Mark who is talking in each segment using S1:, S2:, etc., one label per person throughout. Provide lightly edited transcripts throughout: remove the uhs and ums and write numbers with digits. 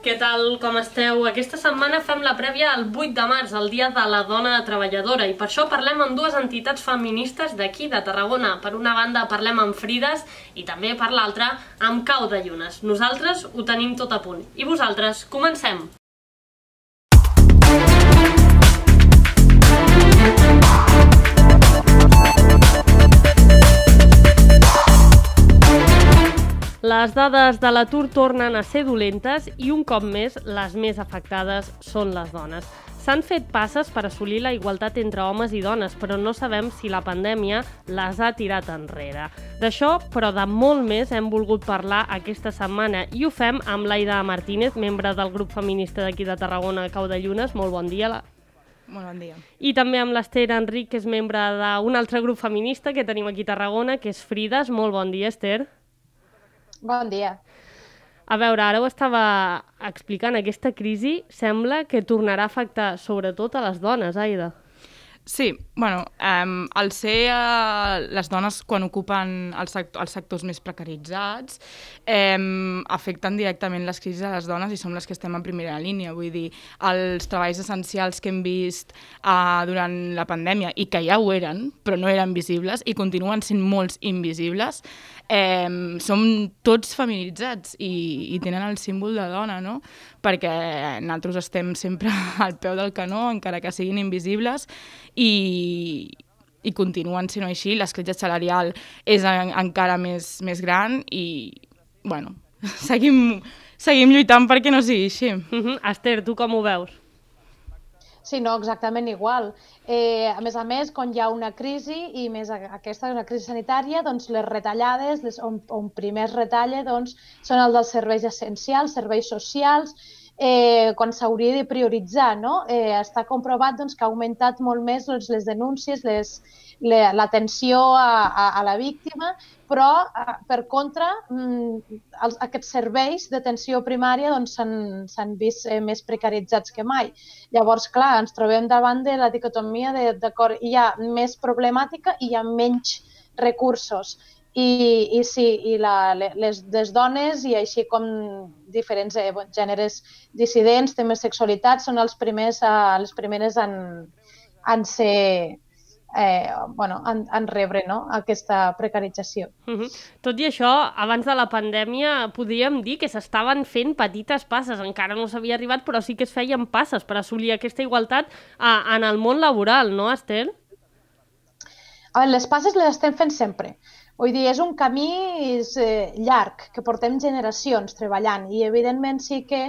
S1: Què tal, com esteu? Aquesta setmana fem la prèvia al 8 de març, el Dia de la Dona Treballadora, i per això parlem amb dues entitats feministes d'aquí, de Tarragona. Per una banda parlem amb Frides i també per l'altra amb Cau de Llunes. Nosaltres ho tenim tot a punt. I vosaltres, comencem! Les dades de l'atur tornen a ser dolentes i un cop més les més afectades són les dones. S'han fet passes per assolir la igualtat entre homes i dones, però no sabem si la pandèmia les ha tirat enrere. D'això, però de molt més, hem volgut parlar aquesta setmana i ho fem amb l'Aida Martínez, membre del grup feminista d'aquí de Tarragona, Cau de Llunes. Molt bon dia.
S2: Molt bon dia.
S1: I també amb l'Ester Enric, que és membre d'un altre grup feminista que tenim aquí a Tarragona, que és Frides. Molt bon dia, Ester.
S3: Bon dia.
S1: A veure, ara ho estava explicant, aquesta crisi sembla que tornarà a afectar sobretot a les dones, Aida.
S2: Sí, bueno, al ser les dones quan ocupen els sectors més precaritzats afecten directament les crisis a les dones i som les que estem en primera línia. Vull dir, els treballs essencials que hem vist durant la pandèmia i que ja ho eren, però no eren visibles i continuen sent molts invisibles, som tots feminitzats i tenen el símbol de dona, no? Perquè nosaltres estem sempre al peu del canó, encara que siguin invisibles, i continuen sent així. L'escletxa salarial és encara més gran i, bueno, seguim lluitant perquè no sigui així.
S1: Ester, tu com ho veus?
S3: Sí, no, exactament igual. A més, quan hi ha una crisi, i més aquesta és una crisi sanitària, doncs les retallades, on primer es retalla, doncs, són els dels serveis essencials, serveis socials, quan s'hauria de prioritzar, no? Està comprovat doncs, que ha augmentat molt més les denúncies, l'atenció a la víctima, però, per contra, aquests serveis d'atenció primària s'han vist més precaritzats que mai. Llavors, clar, ens trobem davant de la dicotomia d'acord, hi ha més problemàtica i hi ha menys recursos. I sí, les dones, i així com diferents gèneres dissidents, temes sexualitat, són les primeres en ser... en rebre, no?, aquesta precarització.
S1: Tot i això, abans de la pandèmia podríem dir que s'estaven fent petites passes, encara no s'havia arribat, però sí que es feien passes per assolir aquesta igualtat en el món laboral, no, Ester?
S3: Les passes les estem fent sempre. Vull dir, és un camí llarg, que portem generacions treballant, i evidentment sí que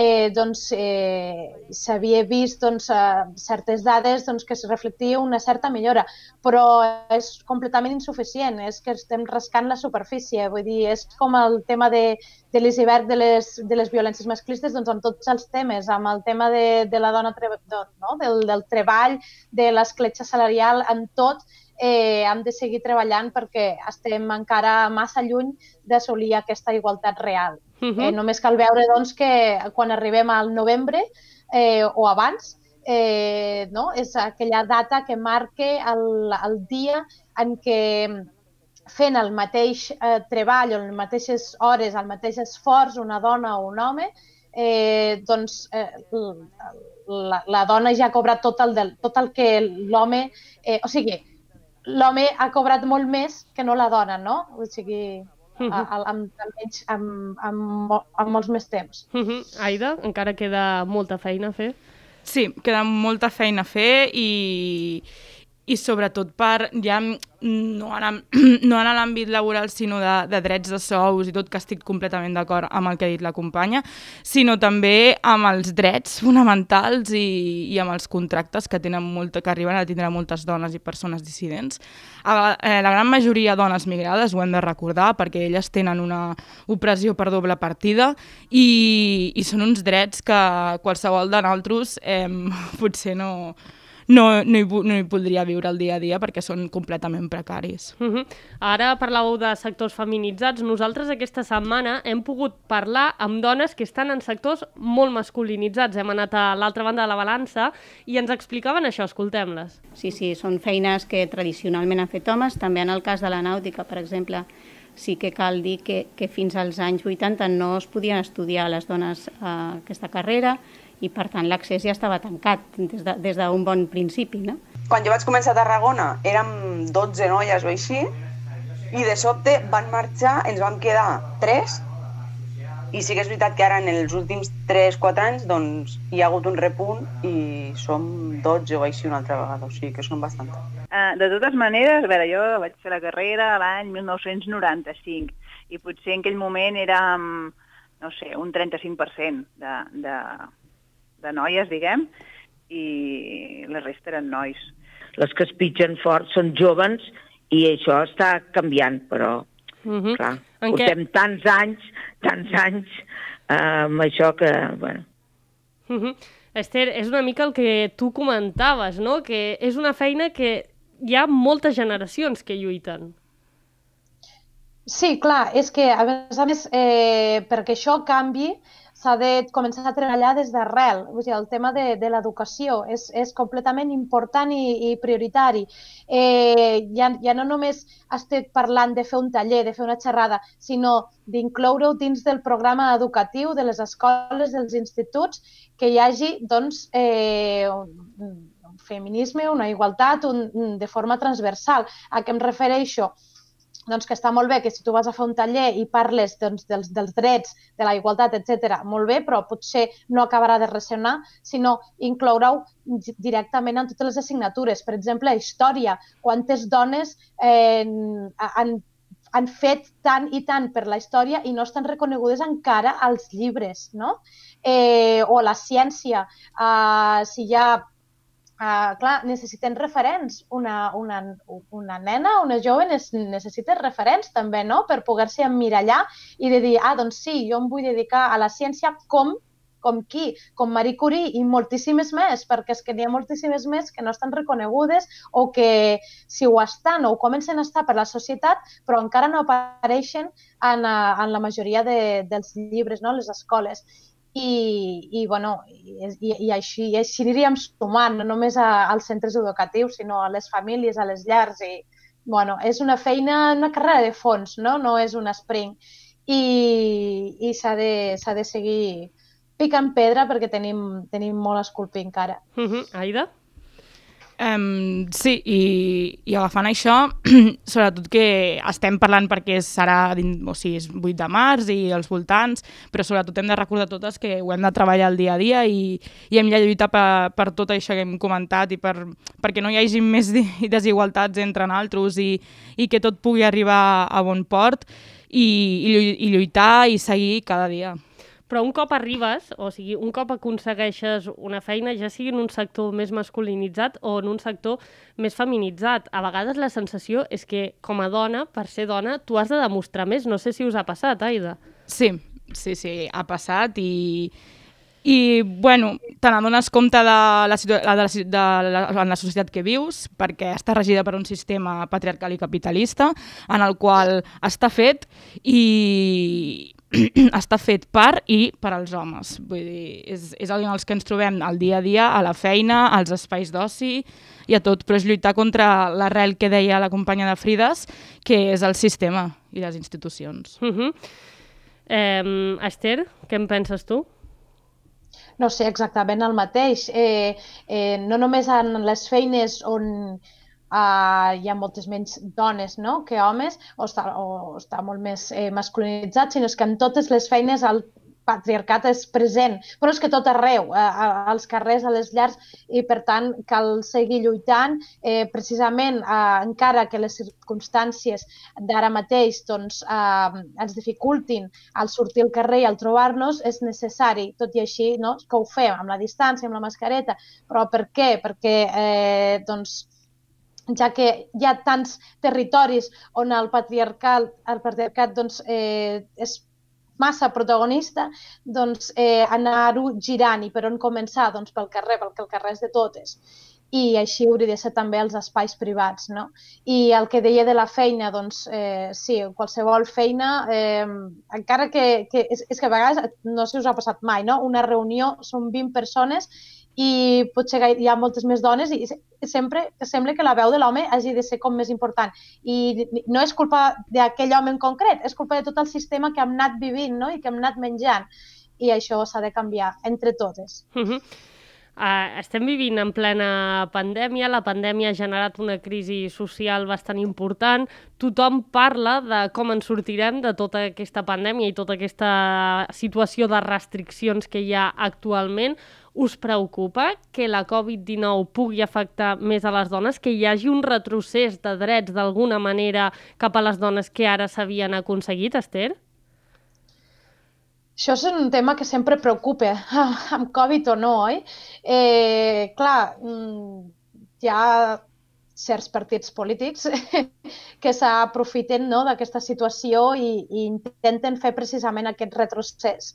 S3: s'havia vist certes dades que es reflectia una certa millora, però és completament insuficient, és que estem rascant la superfície. Vull dir, és com el tema de l'iceberg de les violències masclistes, doncs amb tots els temes, amb el tema de la dona, del treball, de l'escletxa salarial, amb tot, hem de seguir treballant perquè estem encara massa lluny d'assolir aquesta igualtat real. Només cal veure doncs, que quan arribem al novembre o abans, és aquella data que marca el dia en què fent el mateix treball o les mateixes hores, el mateix esforç, una dona o un home, la dona ja ha cobrat tot el que l'home... O sigui, l'home ha cobrat molt més que no la dona, no? O sigui, amb molts més temps.
S1: Aida, encara queda molta feina a fer?
S2: Sí, queda molta feina a fer i sobretot per ja no en l'àmbit laboral, sinó de drets de sous i tot, que estic completament d'acord amb el que ha dit la companya, sinó també amb els drets fonamentals i amb els contractes que arriben a tindre moltes dones i persones dissidents. La gran majoria de dones migrades, ho hem de recordar, perquè elles tenen una opressió per doble partida i són uns drets que qualsevol de nosaltres potser no hi podria viure el dia a dia perquè són completament precaris.
S1: Ara parlàveu de sectors feminitzats. Nosaltres aquesta setmana hem pogut parlar amb dones que estan en sectors molt masculinitzats. Hem anat a l'altra banda de la balança i ens explicaven això. Escoltem-les.
S4: Sí, són feines que tradicionalment han fet homes. També en el cas de la nàutica, per exemple, sí que cal dir que fins als anys 80 no es podien estudiar les dones aquesta carrera i per tant l'accés ja estava tancat des d'un bon principi, no?
S5: Quan jo vaig començar a Tarragona érem 12 noies o així i de sobte van marxar, ens vam quedar 3 i sí que és veritat que ara en els últims 3-4 anys doncs, hi ha hagut un repunt i som 12 o així una altra vegada, o sigui que són bastant.
S6: De totes maneres, a veure, jo vaig fer la carrera l'any 1995 i potser en aquell moment érem, no sé, un 35% de noies, diguem, i la resta eren nois.
S7: Les que es pitgen fort són jóvens i això està canviant, però clar, portem tants anys amb això que, bueno...
S1: Esther, és una mica el que tu comentaves, no? Que és una feina que hi ha moltes generacions que lluiten.
S3: Sí, clar, és que, a més, perquè això canvi, s'ha de començar a treballar des d'arrel. El tema de l'educació és completament important i prioritari. Ja no només estic parlant de fer un taller, de fer una xerrada, sinó d'incloure-ho dins del programa educatiu de les escoles, dels instituts, que hi hagi doncs, un feminisme, una igualtat de forma transversal. A què em refereixo? Doncs que està molt bé que si tu vas a fer un taller i parles dels drets, de la igualtat, etc., molt bé, però potser no acabarà de ressonar, sinó incloure-ho directament en totes les assignatures. Per exemple, història. Quantes dones han fet tant i tant per la història i no estan reconegudes encara als llibres, no? O la ciència. Si hi ha... clar, necessitem referents. Una nena, una jove necessita referents també, no? Per poder-se emmirallar i de dir, doncs sí, jo em vull dedicar a la ciència com qui? Com Marie Curie i moltíssimes més, perquè és que n'hi ha moltíssimes més que no estan reconegudes o que si ho estan o ho comencen a estar per la societat, però encara no apareixen en la majoria dels llibres, no? Les escoles. I així aniríem sumant, no només als centres educatius, sinó a les famílies, a les llars. És una feina, una carrera de fons, no és un sprint. I s'ha de seguir picant pedra perquè tenim molt a esculpir encara.
S1: Aida?
S2: Sí, i agafant això, sobretot que estem parlant perquè serà, és 8 de març i als voltants, però sobretot hem de recordar totes que ho hem de treballar el dia a dia i hem de lluitar per tot això que hem comentat i perquè no hi hagi més desigualtats entre nosaltres i que tot pugui arribar a bon port i lluitar i seguir cada dia.
S1: Però un cop arribes, o sigui, un cop aconsegueixes una feina, ja sigui en un sector més masculinitzat o en un sector més feminitzat, a vegades la sensació és que, com a dona, per ser dona, tu has de demostrar més. No sé si us ha passat, Aida.
S2: Sí, ha passat i bueno, te n'adones compte en la societat que vius, perquè està regida per un sistema patriarcal i capitalista, en el qual està fet està fet per i per als homes. Vull dir, és el que ens trobem al dia a dia, a la feina, als espais d'oci i a tot, però és lluitar contra l'arrel que deia la companya de Frides, que és el sistema i les institucions.
S1: Esther, què en penses tu?
S3: No sé, exactament el mateix. No només en les feines on hi ha moltes menys dones, no?, que homes, o està molt més masculinitzat, sinó que en totes les feines el patriarcat és present, però és que tot arreu, als carrers, a les llars, i per tant cal seguir lluitant, precisament encara que les circumstàncies d'ara mateix ens dificultin el sortir al carrer i el trobar-nos, és necessari, tot i així, que ho fem amb la distància, amb la mascareta. Però per què? Perquè ja que hi ha tants territoris on el patriarcat és massa protagonista, anar-ho girant. I per on començar? Doncs pel carrer, perquè el carrer és de totes. i així hauria de ser també els espais privats, no? I el que deia de la feina, doncs sí, qualsevol feina, encara que és que a vegades, no sé si us ha passat mai, no? Una reunió, són 20 persones i potser hi ha moltes més dones i sempre sembla que la veu de l'home hagi de ser com més important. I no és culpa d'aquell home en concret, és culpa de tot el sistema que hem anat vivint, no? I que hem anat menjant. I això s'ha de canviar entre totes.
S1: Estem vivint en plena pandèmia, la pandèmia ha generat una crisi social bastant important, tothom parla de com ens sortirem de tota aquesta pandèmia i tota aquesta situació de restriccions que hi ha actualment. Us preocupa que la Covid-19 pugui afectar més a les dones, que hi hagi un retrocés de drets d'alguna manera cap a les dones que ara s'havien aconseguit, Esther?
S3: Això és un tema que sempre preocupa, amb Covid o no, oi? Clar, hi ha certs partits polítics que s'aprofiten d'aquesta situació i intenten fer precisament aquest retrocés.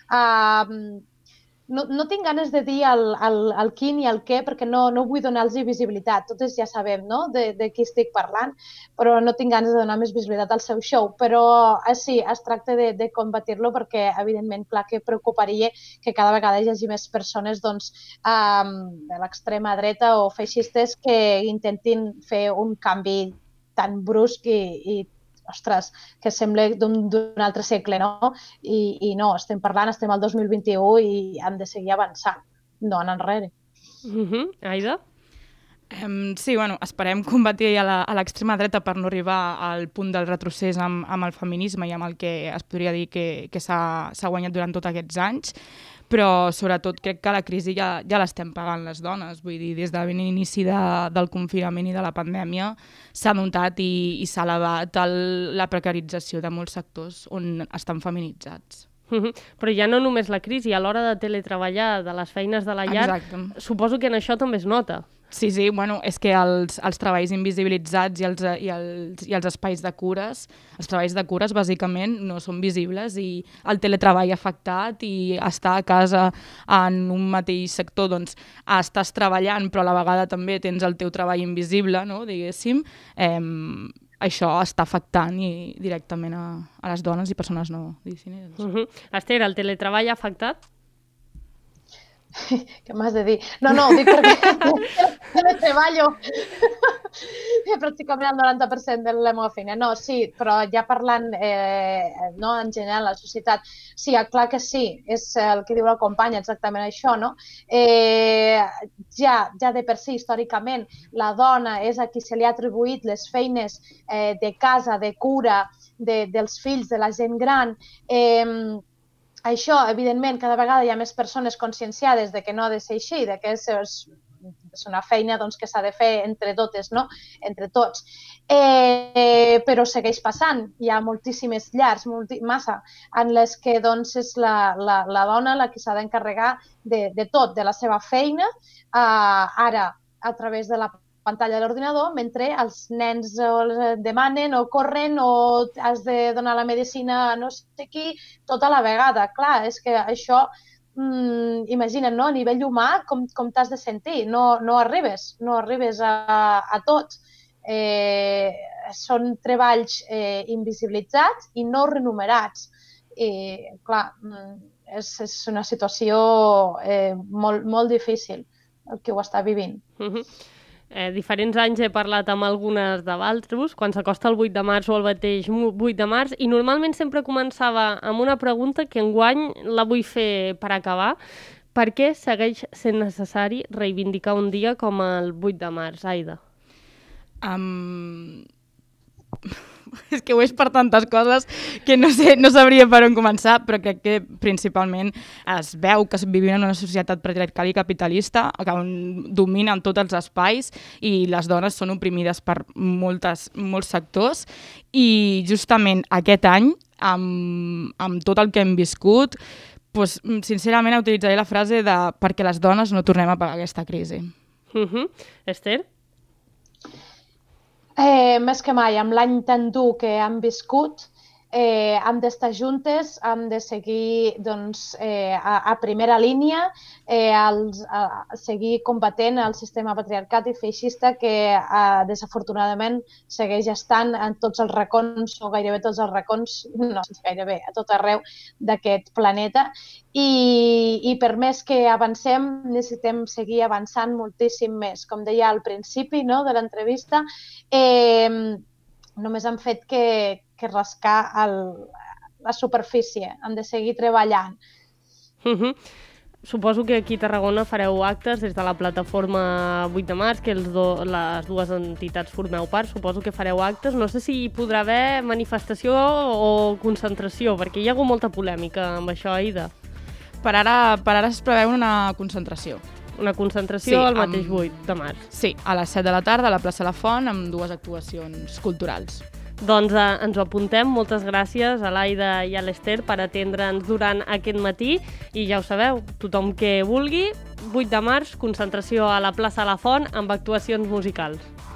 S3: No tinc ganes de dir el qui ni el què perquè no vull donar-los visibilitat. Totes ja sabem de qui estic parlant, però no tinc ganes de donar més visibilitat al seu show. Però sí, es tracta de combatir-lo perquè, evidentment, clar que preocuparia que cada vegada hi hagi més persones de l'extrema dreta o feixistes que intentin fer un canvi tan brusc i ostres, que sembla d'un altre segle, no? I no, estem al 2021 i hem de seguir avançant, no anar enrere.
S1: Aida?
S2: Sí, bueno, esperem combatir a l'extrema dreta per no arribar al punt del retrocés amb el feminisme i amb el que es podria dir que s'ha guanyat durant tots aquests anys, però sobretot crec que la crisi ja l'estem pagant les dones. Vull dir, des de l'inici del confinament i de la pandèmia s'ha notat i s'ha elevat la precarització de molts sectors on estan feminitzats.
S1: Però ja no només la crisi, a l'hora de teletreballar, de les feines de la llar, suposo que en això també es nota.
S2: Sí, bueno, és que els treballs invisibilitzats i els espais de cures, els treballs de cures bàsicament no són visibles i el teletreball afectat i estar a casa en un mateix sector, doncs estàs treballant però a la vegada també tens el teu treball invisible, no, diguéssim, això està afectant directament a les dones i persones no dissidents.
S1: Esther, el teletreball ha afectat?
S3: Què m'has de dir? No, dic perquè teletreballo pràcticament el 90% de la meva feina. No, sí, però ja parlant en general, la societat, sí, clar que sí, és el que diu la companya, exactament això, no? Ja de per si, històricament, la dona és a qui se li ha atribuït les feines de casa, de cura, dels fills, de la gent gran. Això, evidentment, cada vegada hi ha més persones conscienciades de que no ha de ser així, de que és una feina que s'ha de fer entre totes, no? Entre tots. Però segueix passant. Hi ha moltíssimes llars, massa, en les que és la dona la que s'ha d'encarregar de tot, de la seva feina, ara a través de la pantalla de l'ordinador, mentre els nens demanen o corren o has de donar la medicina a no sé qui, tota la vegada. Clar, és que això, imagina't, a nivell humà, com t'has de sentir? No arribes a tot. Són treballs invisibilitzats i no remunerats. Clar, és una situació molt difícil el que ho està vivint.
S1: Diferents anys he parlat amb algunes de vosaltres, quan s'acosta el 8 de març o el mateix 8 de març, i normalment sempre començava amb una pregunta que enguany la vull fer per acabar. Per què segueix sent necessari reivindicar un dia com el 8 de març, Aida?
S2: És que ho és per tantes coses que no sabria per on començar, però crec que principalment es veu que vivim en una societat patriarcal i capitalista on dominen tots els espais i les dones són oprimides per molts sectors, i justament aquest any, amb tot el que hem viscut, sincerament utilitzaré la frase de perquè les dones no tornem a pagar aquesta crisi.
S1: Esther?
S3: Més que mai, amb l'any tan dur que hem viscut, hem d'estar juntes, hem de seguir a primera línia, seguir combatent el sistema patriarcat i feixista que desafortunadament segueix estant en tots els racons, o gairebé tots els racons, no gairebé, a tot arreu d'aquest planeta. I per més que avancem, necessitem seguir avançant moltíssim més. Com deia al principi de l'entrevista, només han fet que rascar la superfície. Hem de seguir treballant.
S1: Suposo que aquí a Tarragona fareu actes des de la plataforma 8 de març, que les dues entitats formeu part. Suposo que fareu actes. No sé si hi podrà haver manifestació o concentració, perquè hi ha hagut molta polèmica amb això, Aida.
S2: Per ara es preveu una concentració.
S1: Una concentració el mateix 8 de març.
S2: Sí, a les 7 de la tarda a la plaça La Font, amb 2 actuacions culturals.
S1: Doncs ens ho apuntem. Moltes gràcies a l'Aida i a l'Ester per atendre'ns durant aquest matí. I ja ho sabeu, tothom que vulgui, 8 de març, concentració a la plaça La Font amb actuacions musicals.